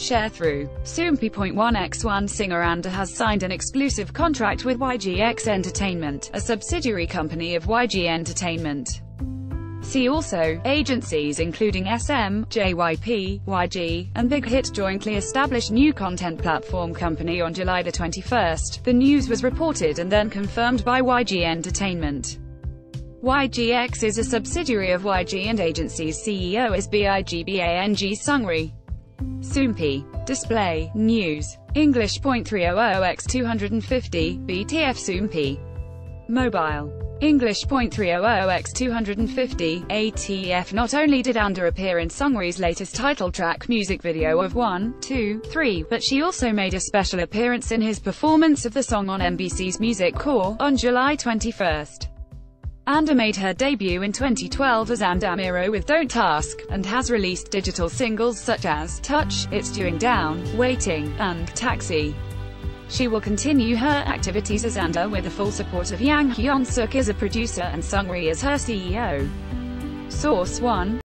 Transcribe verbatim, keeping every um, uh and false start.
Sharethrough. Soompi point one x one Singer Anda has signed an exclusive contract with Y G X Entertainment, a subsidiary company of Y G Entertainment. See also, agencies including S M, J Y P, Y G, and Big Hit jointly established new content platform company on July the twenty-first. The news was reported and then confirmed by Y G Entertainment. Y G X is a subsidiary of Y G and agency's C E O is BIGBANG Seungri. Soompi. Display, News. English point three hundred by two fifty, B T F Soompi. Mobile. English point three hundred by two fifty, A T F. Not only did Anda appear in Seungri's latest title track music video of one, two, three, but she also made a special appearance in his performance of the song on M B C's Music Core, on July twenty-first. Anda made her debut in twenty twelve as Anda Miro with Don't Ask, and has released digital singles such as Touch, It's Doing Down, Waiting, and Taxi. She will continue her activities as Anda with the full support of Yang Hyun-suk as a producer and Seungri as her C E O. Source one.